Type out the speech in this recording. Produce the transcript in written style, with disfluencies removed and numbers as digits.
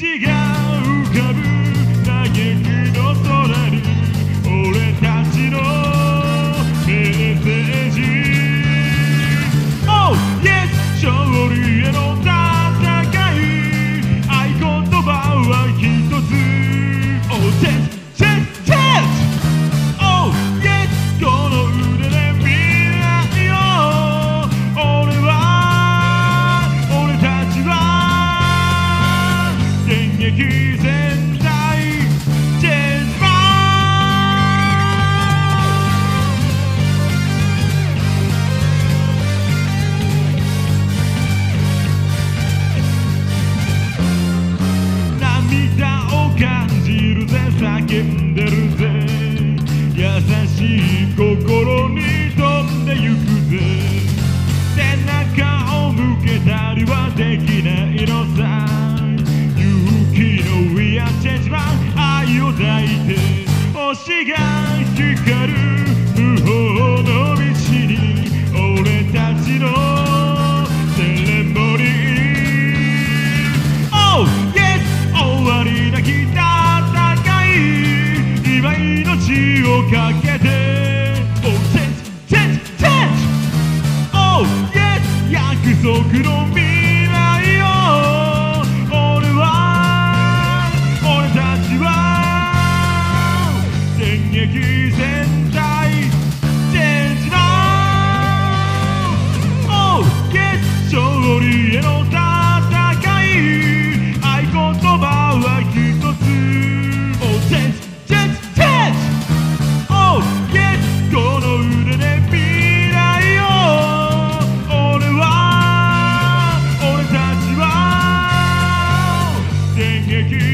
虹が浮かぶ嘆きの空に俺たちのメッセージ Oh yes 勝利への戦い合言葉は一つ Oh yes yes yes Oh yes この腕で未来を俺たちは電撃全体チェンジマン涙を感じるぜ叫んでるぜ優しい心に飛んでゆくぜ背中を向けたりはできないのさ勇気の We are change man 愛を抱いて星が光る無法の道に俺たちのセレモニー Oh yes 終わりなき戦い今命をかけて Oh change change change Oh yes 約束の未来を俺たちは電撃全体チェンジだ Oh yes 勝利への戦い合言葉は一つ Oh change change change Oh yes この腕で未来を俺たちは電撃